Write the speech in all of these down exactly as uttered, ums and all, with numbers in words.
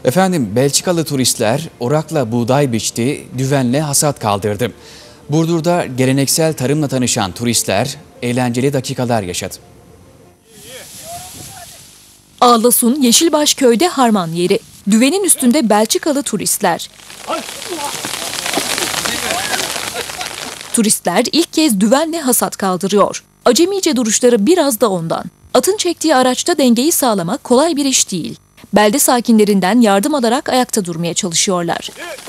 Efendim, Belçikalı turistler orakla buğday biçti, düvenle hasat kaldırdı. Burdur'da geleneksel tarımla tanışan turistler eğlenceli dakikalar yaşadı. Ağlasun Yeşilbaş köyde harman yeri. Düvenin üstünde Belçikalı turistler. Turistler ilk kez düvenle hasat kaldırıyor. Acemice duruşları biraz da ondan. Atın çektiği araçta dengeyi sağlamak kolay bir iş değil. Belde sakinlerinden yardım alarak ayakta durmaya çalışıyorlar.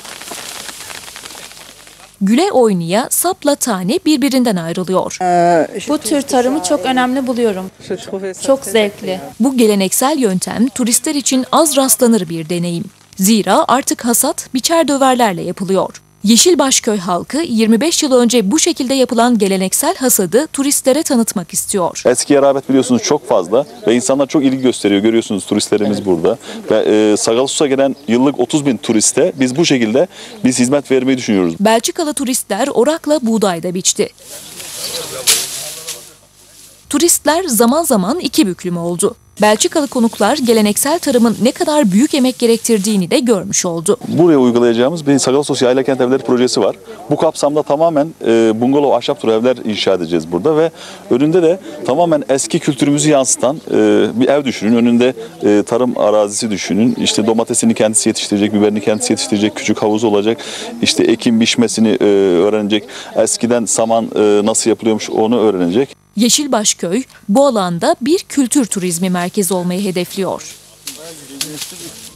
Güle oynaya sapla tane birbirinden ayrılıyor. Bu tür tarımı çok önemli buluyorum. Çok zevkli. Bu geleneksel yöntem turistler için az rastlanır bir deneyim. Zira artık hasat biçer döverlerle yapılıyor. Yeşilbaşköy halkı yirmi beş yıl önce bu şekilde yapılan geleneksel hasadı turistlere tanıtmak istiyor. Eskiye rağbet biliyorsunuz çok fazla ve insanlar çok ilgi gösteriyor. Görüyorsunuz turistlerimiz evet. burada. Ve e, Sagalassus'a gelen yıllık otuz bin turiste biz bu şekilde biz hizmet vermeyi düşünüyoruz. Belçikalı turistler orakla buğday da biçti. Turistler zaman zaman iki büklüm oldu. Belçikalı konuklar geleneksel tarımın ne kadar büyük emek gerektirdiğini de görmüş oldu. Buraya uygulayacağımız bir Sagalassus Yayla Kent Evleri projesi var. Bu kapsamda tamamen e, bungalov ahşap tür evler inşa edeceğiz burada ve önünde de tamamen eski kültürümüzü yansıtan e, bir ev düşünün. Önünde e, tarım arazisi düşünün. İşte domatesini kendisi yetiştirecek, biberini kendisi yetiştirecek, küçük havuz olacak. İşte ekim biçmesini e, öğrenecek. Eskiden saman e, nasıl yapılıyormuş onu öğrenecek. Yeşilbaşköy bu alanda bir kültür turizmi merkezi olmayı hedefliyor.